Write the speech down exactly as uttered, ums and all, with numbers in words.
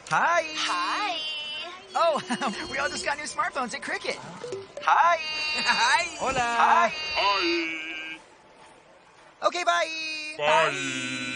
Hi. Hi. Oh, we all just got new smartphones at Cricket. Hi. Hi. Hola. Hi. Hi. Okay, bye. Bye.